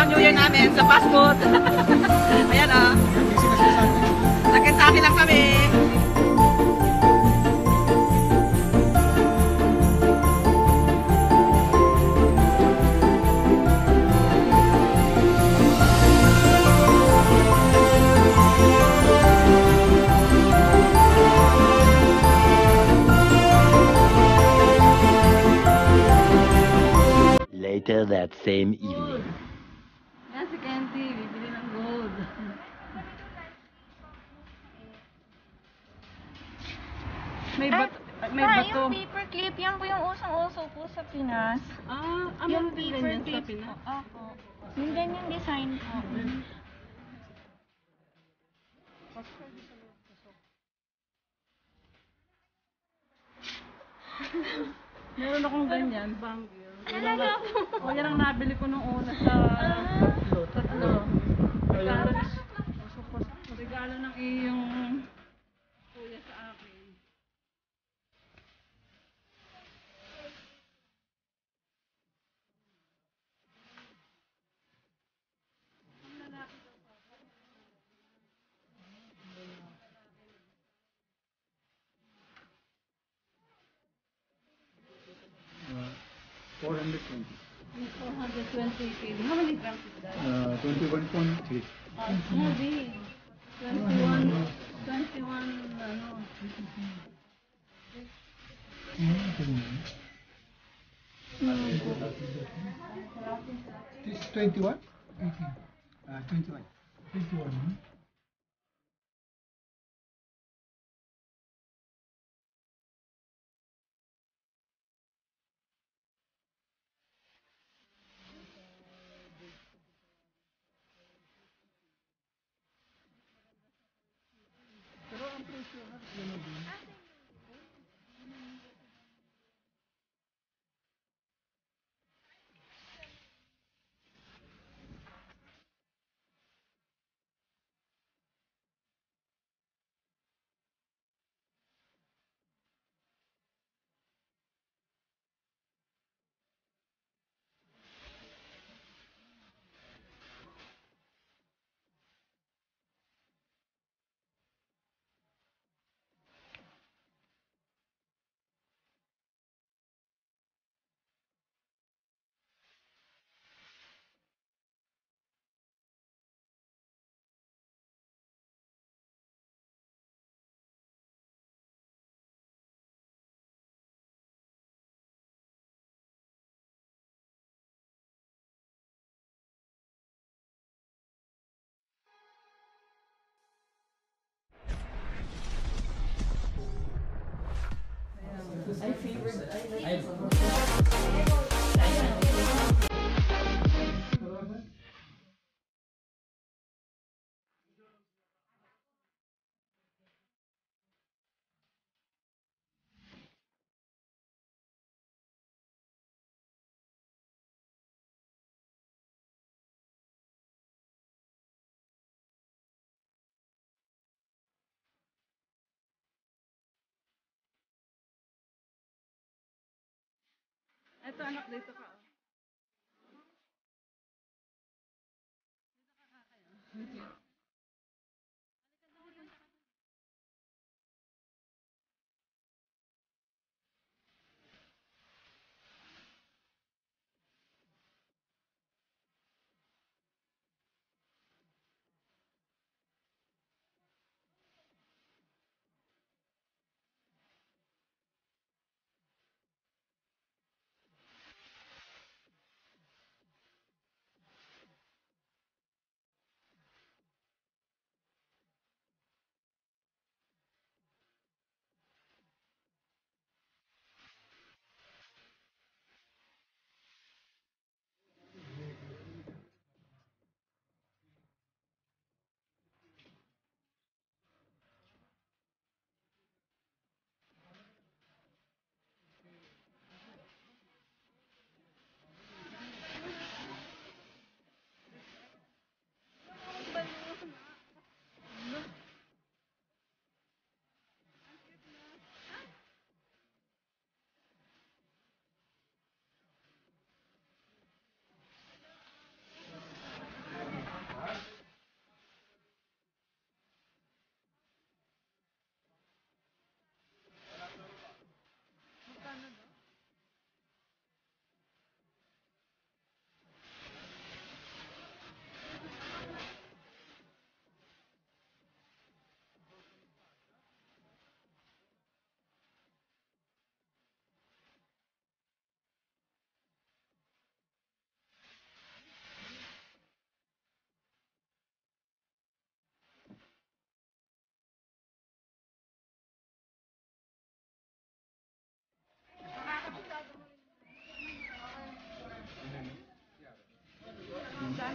ang New Year namin sa fast food. Ayan o. Nagkentaki lang kami. Later that same evening. Yan si Kenty, bibili ng gold. May bato. May bato. Yung paper clip, yan po yung usong-uso po sa Pinas. Yung Yung paper clip po. Opo. Yung ganyan design po. Meron akong ganyan, banggil. Talaga po. O, yan ang nabili ko nung una sa tatlo. Regalo ng iyong kuya sa akin. Uh, 420. 420 kg. How many grams is that? 21.3. Movie. 21, ano. This is 21? 18. 21. 21. Ito anak, dito ka.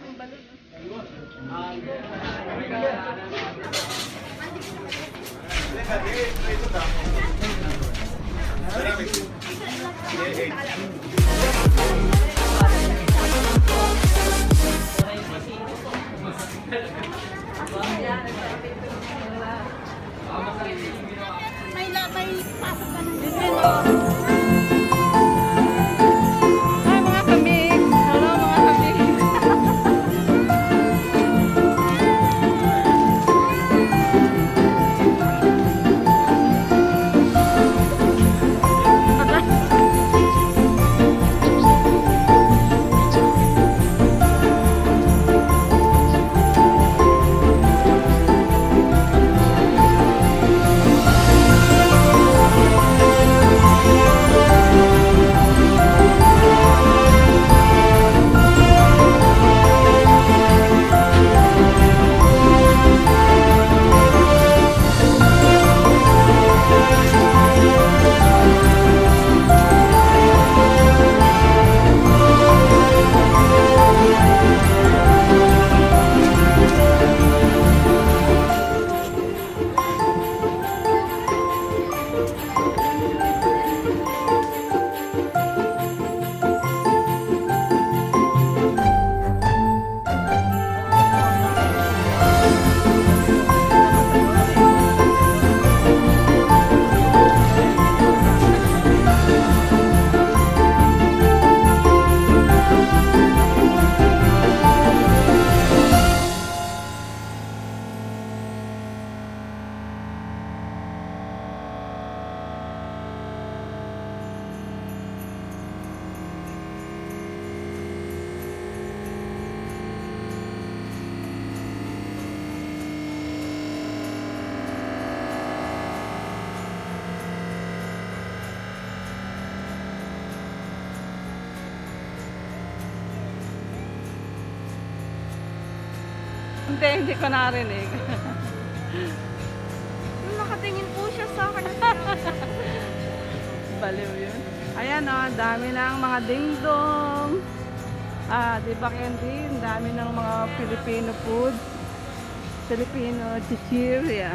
daming balon. May pasok ka ng Hi mga kamig! Hello mga kamig! Hindi ko narinig. Nakatingin po siya sa akin. Baliw yun. Ayan o, dami ng mga dingdong. Di ba Candy? Ang dami ng mga Filipino food. Filipino chichirya.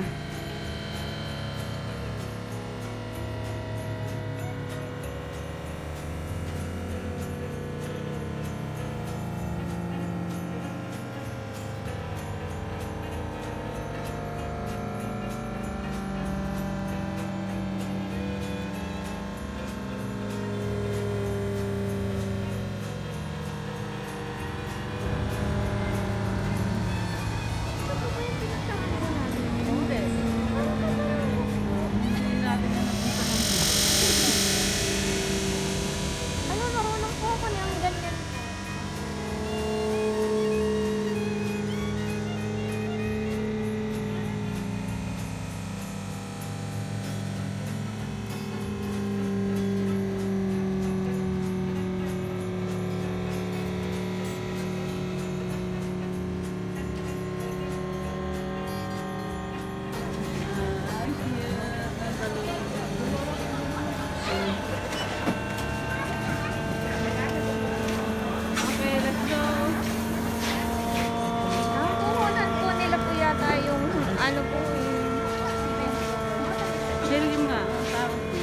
Ano, marunong po ako ng ganyan. Okay, let's go. Nakukunan po nila po yata yung ano po yung Dilim nga. Ang tawag ko.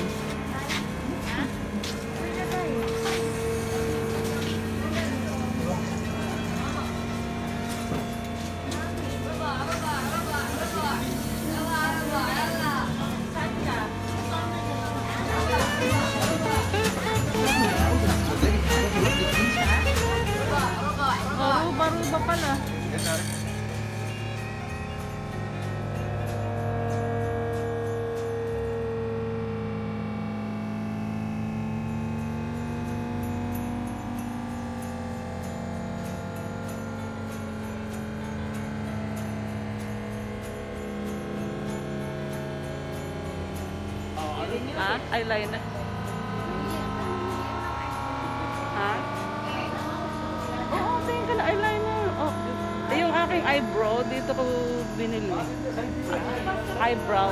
Baruba pala. Eyeliner. Ha? Oo, tingin ka na eyeliner. Oh, yung aking eyebrow, dito ko binili. Eyebrow.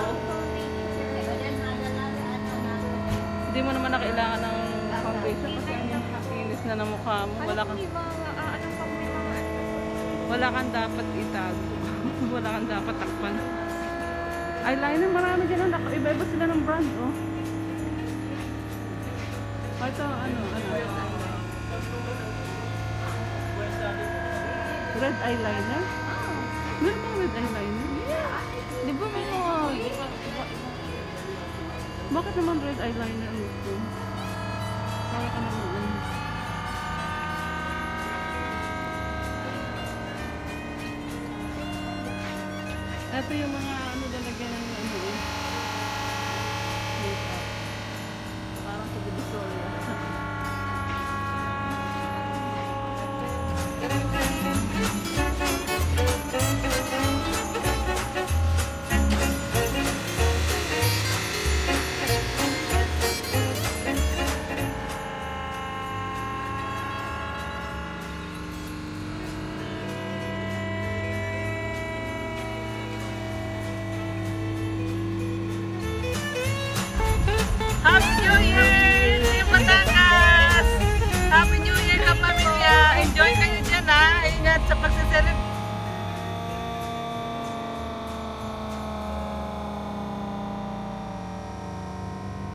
Hindi mo naman na kailangan ng foundation kasi ang kinis na ng mukha mo. Wala kang... Anong pang may mga Wala kang dapat itago. Wala kang dapat takpan. Eyeliner, marami dyan. Iba-iba sila ng brand, oh. Ito, ano. Red eyeliner? Meron bang red eyeliner? Di ba may mga... Bakit naman red eyeliner ang gusto? Para ka naman ano. Ito yung mga ano lalagyan ng ano eh. Makeup. Parang sa Divisoria.